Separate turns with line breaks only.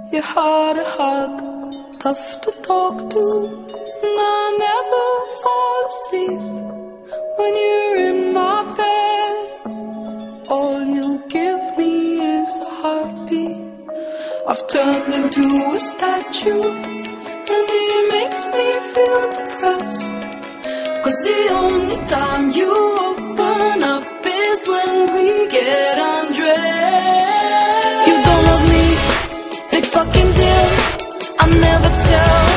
You're hard to hug, tough to talk to, and I never fall asleep when you're in my bed. All you give me is a heartbeat. I've turned into a statue, and it makes me feel depressed, 'cause the only time you open up is when we get undressed. You don't love me, big fucking deal, I'll never tell.